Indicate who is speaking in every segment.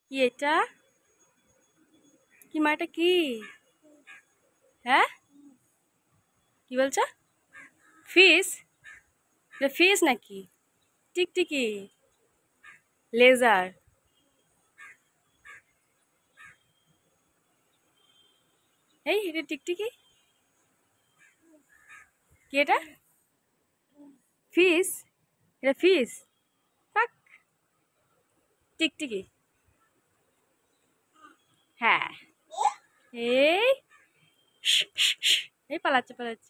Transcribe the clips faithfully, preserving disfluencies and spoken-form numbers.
Speaker 1: কি এটা? কি মা এটা কি? হ্যাঁ কি বলছো? ফিস? এটা ফিস নাকি? টিকটিকি, লেজার। এই এটা টিকটিকি, কি এটা? ফিস? এটা ফিস? পাক। টিকটিকি। হ্যাঁ। এই এই পালাচ্ছে পালাচ্ছে।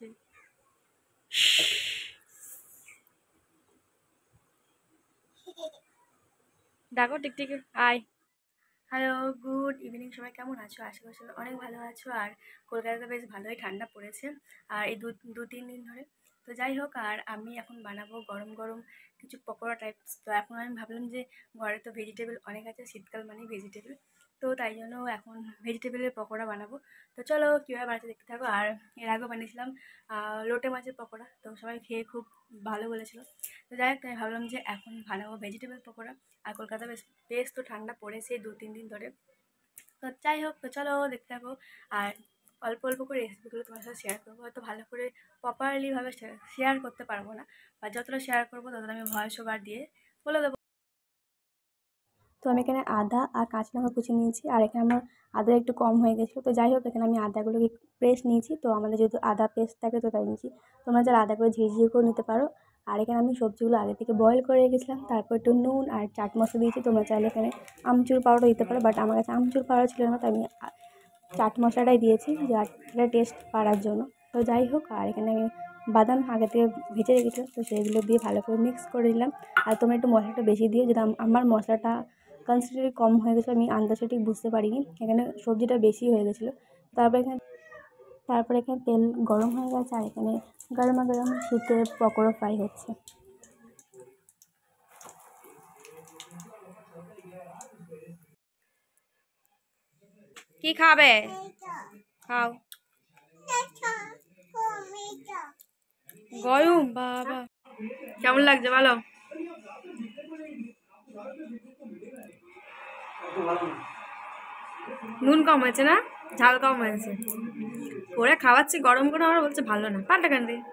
Speaker 1: ডাকো টিকটিকি আয়। Hello, good evening. সবাই কেমন আছো? আশা করি সবাই অনেক ভালো আছো। আর কলকাতাতে বেশ ভালোই ঠান্ডা পড়েছে আর এই দু দু তিন দিন ধরে। তো যাই হোক, আর আমি এখন বানাবো গরম গরম কিছু পকোড়া টাইপস। তো এখন আমি ভাবলাম যে ঘরে তো ভেজিটেবল অনেক আছে, শীতকাল মানেই ভেজিটেবল, তো তাই জন্য এখন ভেজিটেবলের পকোড়া বানাবো। তো চলো কীভাবে বানাতে দেখতে থাকো। আর এর আগেও বানিয়েছিলাম লোটে মাছের পকোড়া, তো সবাই খেয়ে খুব ভালো বলেছিল। তো যাই হোক, তাই ভাবলাম যে এখন বানাবো ভেজিটেবল পকোড়া। আর কলকাতা বেশ বেশ তো ঠান্ডা পড়েছে দু তিন দিন ধরে। তো যাই হোক, তো চলো দেখতে থাকো। আর অল্প অল্প করে রেসিপিগুলো তোমার সাথে শেয়ার করবো, হয়তো ভালো করে প্রপারলিভাবে শেয়ার করতে পারবো না, বা যতটা শেয়ার করবো ততটা আমি ভয়েস ওভার দিয়ে বলে দেবো। তো আমি এখানে আদা আর কাঁচা লঙ্কা কুচি নিয়েছি, আর এখানে আমার আদা একটু কম হয়ে গেছিলো। তো যাই হোক, এখানে আমি আদাগুলোকে পেস্ট নিয়েছি। তো আমাদের যেহেতু আদা পেস্ট থাকে তো তাই নিয়েছি। তোমরা যারা আদা করে ঝিঝিয়ে করে নিতে পারো। আর এখানে আমি সবজিগুলো আগে থেকে বয়েল করে রেখেছিলাম, তারপর একটু নুন আর চাট মশলা দিয়েছি। তোমরা চাইলে এখানে আমচুর পাউডার দিতে পারো, বাট আমার কাছে আমচুর পাউডার ছিল না, তাই আমি চাট মশলাটাই দিয়েছি যাটা টেস্ট বাড়ার জন্য। তো যাই হোক, আর এখানে আমি বাদাম আগে থেকে ভেজে রেখেছিলাম, তো সেগুলো দিয়ে ভালো করে মিক্স করে দিলাম। আর তোমরা একটু মশলাটা বেশি দিও, যেটা আমার মশলাটা কনসিস্টেন্সি কম হয়ে গেছিলো, আমি আন্দাজে ঠিক বুঝতে পারিনি, এখানে সবজিটা বেশি হয়ে গেছিলো। তারপর এখানে তারপর এখানে তেল গরম হয়ে গেছে, আর এখানে গরমা গরম শীতের পকোড়া ফ্রাই হচ্ছে। কি খাবে? খাও। গরম বাবা, কেমন লাগছে বলো? নুন কম হয়েছে না, ঝাল কম হয়েছে। ওরা খাওয়াচ্ছে গরম করে, আমরা বলছে ভালো না, পাল্টা কেন দিয়ে?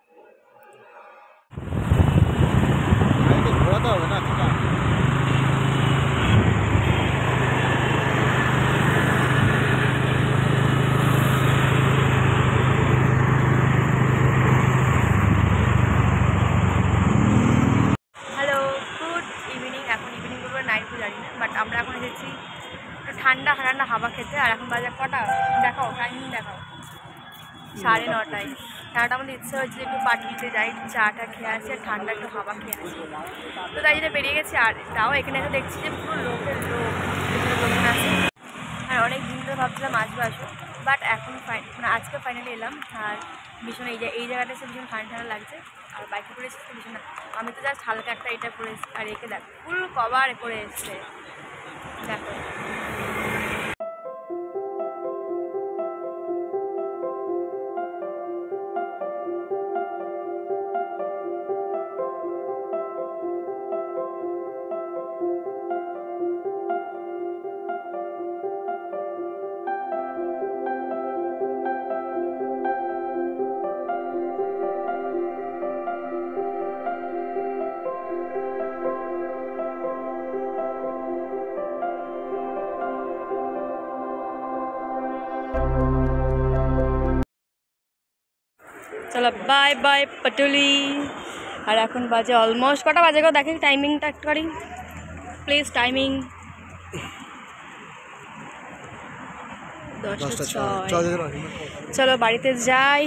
Speaker 1: Hello, good evening. এখন ইভিনিং করবো নাইট তো জানি না, বাট আমরা এখন এসেছি ঠান্ডা ঠান্ডা হাওয়া খেতে। আর এখন বাজে কটা দেখাও, টাইমিং দেখাও, সাড়ে নটায়। ঠান্ডাটা আমাদের ইচ্ছে হচ্ছে একটু পার্টিতে যাই, চাটা খেয়ে আসি আর ঠান্ডা একটু হাওয়া খেয়ে আসি। তো তাই জন্য বেরিয়ে গেছি। আর তাও এখানে এসে দেখছি যে পুরো লোকের লোক, লোকজন আছে। আর অনেক দিন ধরে ভাবছিলাম আসবো আসবো, বাট এখন ফাইন মানে আজকে ফাইনালি এলাম। আর ভীষণ এই এই জায়গাটা এসে ভীষণ ঠান্ডা ঠান্ডা লাগছে। আর বাইকে করে এসেছি ভীষণ, আমি তো জাস্ট হালকা একটা এটা করে এসেছি, আর একে দেখো ফুল কভার করে এসছে, দেখো। চলো বাই বাই পাটুলি। আর এখন বাজে অলমোস্ট কটা বাজে গো, দেখি টাইমিংটা একটু করি প্লিজ। টাইমিং দশটা ছয়। চলো বাড়িতে যাই।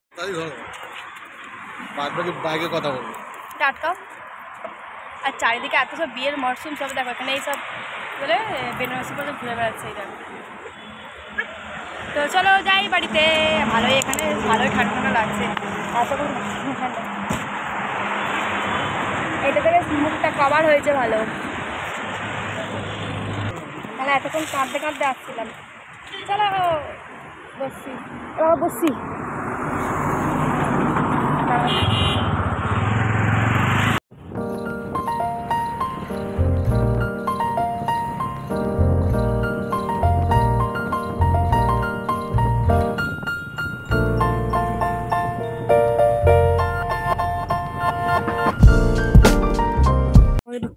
Speaker 2: বাইকে কথা বলবো,
Speaker 1: টাটকাও। আর চারিদিকে এত সব বিয়ের মরশুম, সব দেখো এখানে এইসব বলে বেনারসি পর্যন্ত ঘুরে বেড়াচ্ছে এই দেখো। তো চলো যাই বাড়িতে। ভালোই এখানে ভালোই ঠান্ডা ঠান্ডা লাগছে, এত ঠান্ডা। এটা থেকে মুখটা কভার হয়েছে ভালো, তাহলে এতক্ষণ কাঁদতে কাঁদতে আসছিলাম। চলো বসছি, এবার বসছি।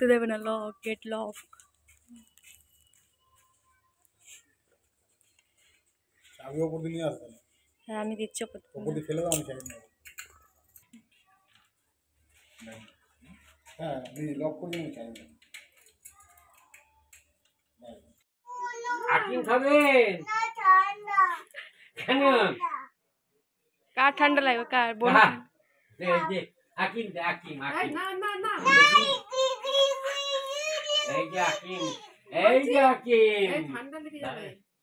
Speaker 1: দেবে না, লক গেট লক।
Speaker 2: চাবি ওপর দিয়ে নিয়ে আসবে।
Speaker 1: হ্যাঁ আমি দিচ্ছি ওপর
Speaker 2: ওপর দিয়ে ফেলে দাও, আমি চাবি নেবো। হ্যাঁ আমি লক করে দিই, চাবি নেবো।
Speaker 3: আকিম খাবেন কেন?
Speaker 1: কার ঠান্ডা লাগবে? কার বোন?
Speaker 3: এই যে আকিম দে, আকিম আকিম
Speaker 4: না না না
Speaker 3: এই যে আকিম, এই যে আকিম
Speaker 4: এই ঠান্ডা লেগে যাবে।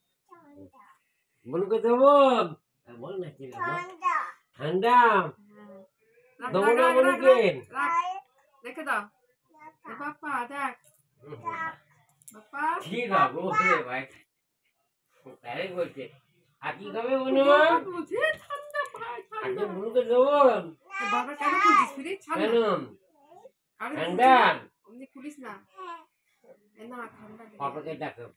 Speaker 3: বলকে দেবো বল না কি ঠান্ডা
Speaker 4: রাখ,
Speaker 3: দেবো
Speaker 4: রাখ,
Speaker 3: না
Speaker 4: রাখ,
Speaker 3: বলকে
Speaker 4: রাখ, রেখে দাও। এ বাপ্পা দেখ, বাপ্পা
Speaker 3: ঠিক হবে ওরে ভাই, তাই বলছে আকিম খাবে বলো,
Speaker 4: বুঝে ঠান্ডা ভাই ঠান্ডা।
Speaker 3: আকিম বলকে দেবো
Speaker 4: বাবা কেন খুলিস ফ্রিজ?
Speaker 3: কেন
Speaker 4: ঠান্ডা আরে
Speaker 3: ঠান্ডা?
Speaker 4: অমনি খুলিস না। এ না ঠান্ডা লেগে
Speaker 3: পাপাকে
Speaker 4: যাবে।
Speaker 3: ডাকো,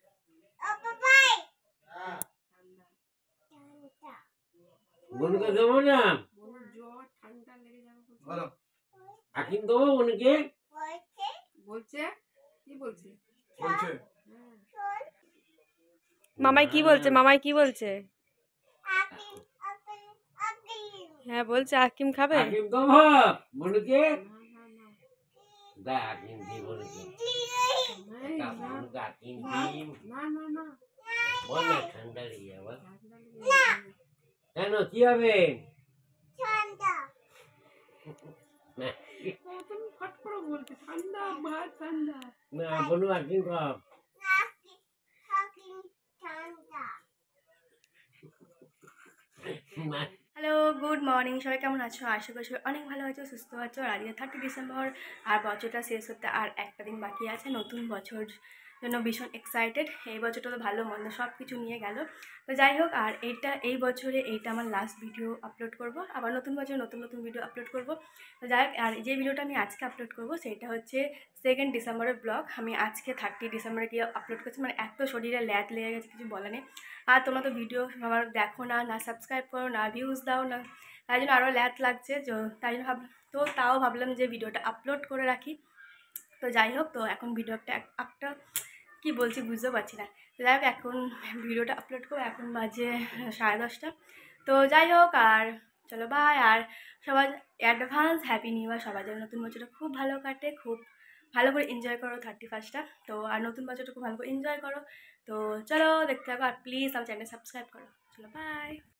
Speaker 3: বলকে দেবো না
Speaker 4: বনুর জ্বর ঠান্ডা লেগে যাবে বলছে।
Speaker 2: বলো।
Speaker 3: আকিম দেবো বনুকে,
Speaker 4: বলছে কি বলছে?
Speaker 2: বলছে
Speaker 4: হ্যাঁ।
Speaker 1: মামাই কি বলছে? মামাই কি বলছে? হ্যাঁ বলছে আকিম খাবে।
Speaker 3: আকিম দেবো বনুকে,
Speaker 4: না না না
Speaker 3: দা আকিম দি বনুকে,
Speaker 4: এই না
Speaker 3: বনুকে আকিম
Speaker 4: না
Speaker 3: দি
Speaker 4: না না না
Speaker 3: বল না ঠান্ডা লেগে যাবে।
Speaker 4: ঠান্ডা লেগে যাবে।
Speaker 3: কেন কি হবে? না
Speaker 4: ও তুমি ফট করে বলছে ঠান্ডা ভাত ঠান্ডা।
Speaker 3: না বনু আকিম খাও, না
Speaker 1: হ্যালো গুড মর্নিং, সবাই কেমন আছো? আশা করি সবাই অনেক ভালো আছো, সুস্থ আছো। আর আজকে থার্টি ডিসেম্বর, আর বছরটা শেষ হতে আর একটা দিন বাকি আছে। নতুন বছর জন্য ভীষণ এক্সাইটেড। এই বছরটা তো ভালো মন্দ সব কিছু নিয়ে গেল। তো যাই হোক, আর এইটা এই বছরে এইটা আমার লাস্ট ভিডিও আপলোড করব। আবার নতুন বছরে নতুন নতুন ভিডিও আপলোড করব। তো যাই হোক, আর যে ভিডিওটা আমি আজকে আপলোড করব সেটা হচ্ছে সেকেন্ড ডিসেম্বরের ব্লগ। আমি আজকে থার্টি ডিসেম্বরে গিয়ে আপলোড করছি, মানে এত শরীরে ল্যাদ লেগে গেছে কিছু বলা নেই। আর তোমরা তো ভিডিও আমার দেখো না, না সাবস্ক্রাইব করো, না ভিউজ দাও না, তাই জন্য আরও ল্যাদ লাগছে। তাই জন্য ভাব তো তাও ভাবলাম যে ভিডিওটা আপলোড করে রাখি। তো যাই হোক, তো এখন ভিডিওটা একটা কী বলছি বুঝতে পারছি না। তো যাই হোক, এখন ভিডিওটা আপলোড করবো। এখন বাজে সাড়ে দশটা। তো যাই হোক, আর চলো বাই। আর সবার অ্যাডভান্স হ্যাপি নিউ ইয়ার। সবার জন্য নতুন বছরটা খুব ভালো কাটে, খুব ভালো করে এনজয় করো থার্টি ফার্স্টটা। তো আর নতুন বছরটা খুব ভালো করে এনজয় করো। তো চলো দেখতে থাকো, আর প্লিজ আমার চ্যানেল সাবস্ক্রাইব করো। চলো বাই।